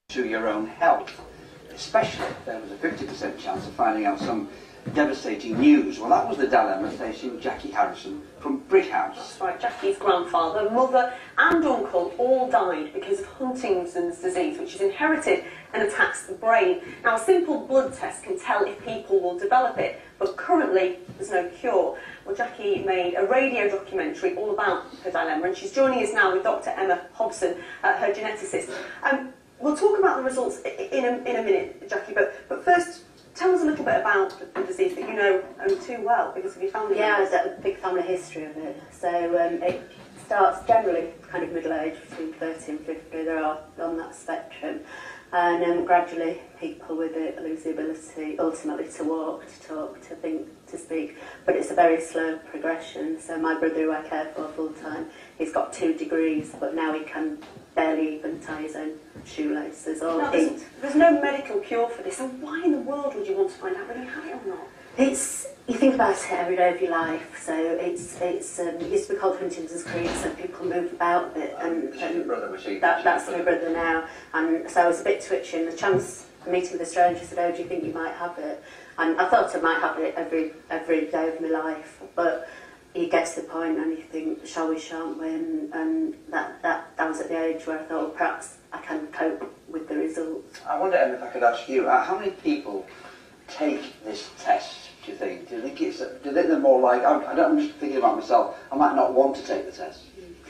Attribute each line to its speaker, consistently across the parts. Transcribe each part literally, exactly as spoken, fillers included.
Speaker 1: to your own health, especially if there was a fifty percent chance of finding out some devastating news. Well, that was the dilemma facing Jackie Harrison from Brickhouse.
Speaker 2: That's right. Jackie's grandfather, mother and uncle all died because of Huntington's disease, which is inherited and attacks the brain. Now, a simple blood test can tell if people will develop it, but currently there's no cure. Well, Jackie made a radio documentary all about her dilemma, and she's joining us now with Doctor Emma Hobson, uh, her geneticist. Um, we'll talk about the results in a, in a minute, Jackie, but, but first, tell us a little bit about the disease that you know um, too well because of your family.
Speaker 3: Yeah, there's a big family history of it. So um, it starts generally kind of middle age, between thirty and fifty. There are on that spectrum. And um, gradually people with it lose the ability ultimately to walk, to talk, to think, to speak. But it's a very slow progression. So my brother, who I care for full time, he's got two degrees, but now he can barely even tie his own shoelaces or
Speaker 2: now,
Speaker 3: eat.
Speaker 2: There's, there's no medical cure for this. So why in the world would you want to find out whether you have it or not?
Speaker 3: It's, you think about it every day of your life, so it's, it's um, it used to be called Huntington's cream, so people move about a bit, and, and
Speaker 1: brother, was he?
Speaker 3: that, that's my brother now, and so I was a bit twitching. The chance of meeting with a stranger said, oh, do you think you might have it? And I thought I might have it every, every day of my life, but you get to the point and you think, shall we, shan't we, and, and that, that, that was at the age where I thought, well, perhaps I can cope with the results.
Speaker 1: I wonder, Emma, if I could ask you, uh, how many people take this test, do you think? Do you think it's, do you think they're more like, I, I don't, I'm just thinking about myself, I might not want to take the test.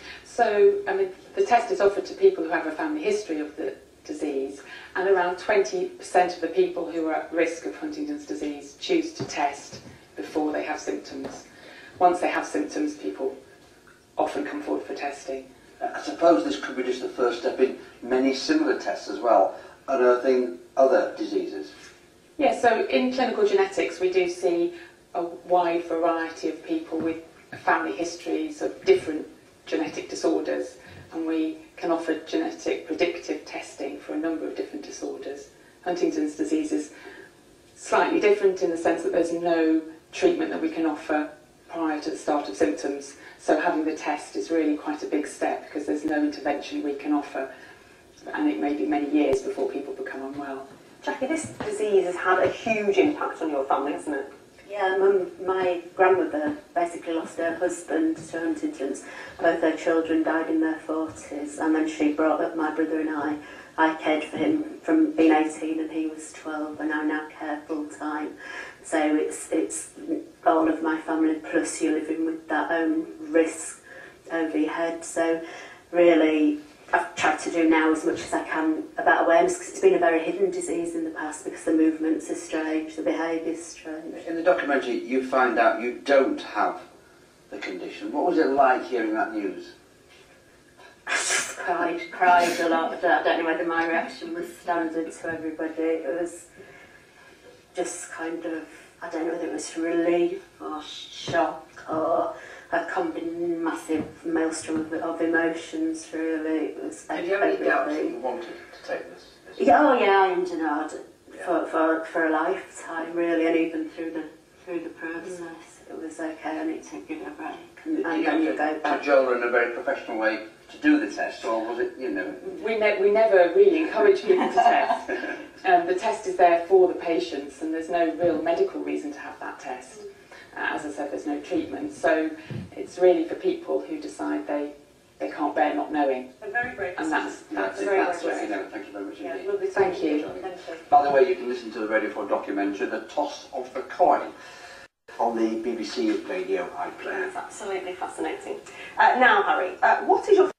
Speaker 4: So, I mean, the test is offered to people who have a family history of the disease, and around twenty percent of the people who are at risk of Huntington's disease choose to test before they have symptoms. Once they have symptoms, people often come forward for testing.
Speaker 1: I suppose this could be just the first step in many similar tests as well, unearthing other diseases.
Speaker 4: Yeah, so in clinical genetics we do see a wide variety of people with family histories of different genetic disorders, and we can offer genetic predictive testing for a number of different disorders. Huntington's disease is slightly different in the sense that there's no treatment that we can offer prior to the start of symptoms, so having the test is really quite a big step because there's no intervention we can offer, and it may be many years before people become unwell.
Speaker 2: Jackie, this disease has had a huge impact on your family, hasn't it?
Speaker 3: Yeah, mum, my grandmother basically lost her husband to Huntington's. Both her children died in their forties, and then she brought up my brother and I. I cared for him from being eighteen and he was twelve, and I now care full time. So it's it's all of my family plus you living with that own risk over your head. So really, I've tried to do now as much as I can about awareness, because it's been a very hidden disease in the past because the movements are strange, the behaviour's strange.
Speaker 1: In the documentary, you find out you don't have the condition. What was it like hearing that news?
Speaker 3: I just cried, cried a lot. I don't know whether my reaction was standard to everybody. It was just kind of, I don't know whether it was relief or shock or a combined massive maelstrom of, of emotions, really. It was
Speaker 1: Did you have any doubts that you wanted to take this? this
Speaker 3: yeah, oh yeah, I engineered it
Speaker 1: yeah.
Speaker 3: for, for, for a lifetime, really, and even through the through the process. Mm. It was okay, I need to give it a break. And,
Speaker 1: Did
Speaker 3: and
Speaker 1: you
Speaker 3: then you
Speaker 1: have
Speaker 3: go back.
Speaker 1: to cajole her in a very professional way to do the test, or was it, you know?
Speaker 4: We, ne we never really encourage people to test. Um, the test is there for the patients, and there's no real medical reason to have that test. Uh, as I said, there's no treatment, so it's really for people who decide they, they can't bear not knowing.
Speaker 2: A very brave
Speaker 4: And that's, that's,
Speaker 2: very
Speaker 4: that's
Speaker 2: brave.
Speaker 4: right.
Speaker 1: No, thank you very much
Speaker 2: Yeah,
Speaker 1: indeed.
Speaker 2: lovely.
Speaker 4: Thank you.
Speaker 2: Thank you.
Speaker 1: By the way, you can listen to the Radio four documentary, The Toss of the Coin, on the B B C Radio iPlayer.
Speaker 2: It's absolutely fascinating. Uh, now, Harry, uh, what is your